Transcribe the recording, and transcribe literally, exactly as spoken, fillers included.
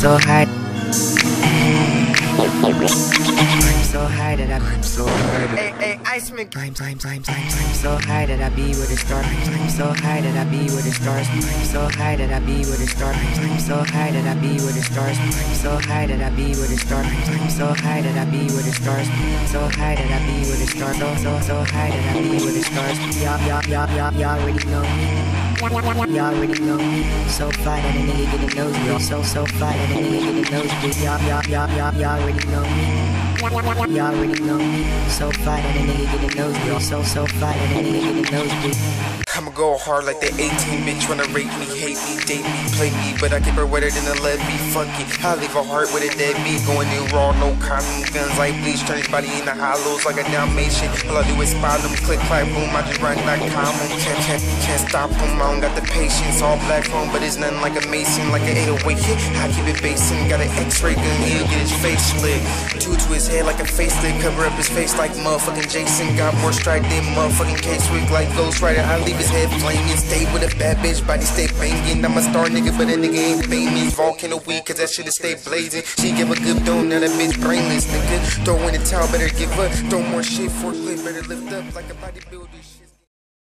so high. I'm so high that I'm so high. Hey, hey, Iceman. I'm, I'm, I'm, I'm, I'm so high that I be with the stars. I'm so high that I be with the stars. I'm so high that I be with the stars. I'm so high that I be with the stars. I'm so high that I be with the stars. I'm so high that I be with the stars. So high that I be with the stars. So so so high that I be with the stars. Y'all y'all y'all y'all y'all already know. Y'all already know. So fly that a nigga get a nosebleed. So so fly that a nigga get a nosebleed. Y'all y'all y'all y'all y'all already know. Y'all already know. So fly that a nigga get a nosebleed. So so fly that a nigga get a nosebleed. I'ma go hard like the eighteen bitch wanna rape me, hate me, date me, play me, but I keep her wetter than a levy. Fuck it, I leave her heart with a deadbeat, going in raw, no condom, guns like bleach, turn his body into hollows like a Dalmatian. All I do is spot them, click, clack, boom, I just run like common. Can't, can't, can't stop him, I don't got the patience. All black phone, but it's nothing like a Mason, like an eight oh eight hit. I keep it basing, got an X-ray gun, he'll get his face slit. Two to his head like a facelift, cover up his face like motherfucking Jason. Got more strike than motherfucking K-Swick like Ghost Rider. I leave his head flaming, stay with a bad bitch, body stay banging. I'm a star nigga, but a nigga ain't famous. Volcano weed, cause that shit stay blazing. She give a good dome, now that bitch brainless, nigga. Throw in the towel, better give up. Throw more shit for it, better lift up like a bodybuilder shit.